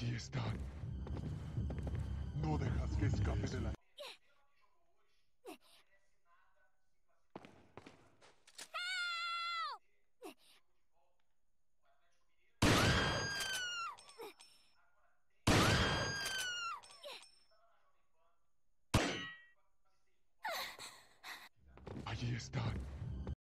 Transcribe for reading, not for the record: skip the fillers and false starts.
Allí están. No dejas que escape de la... Allí están.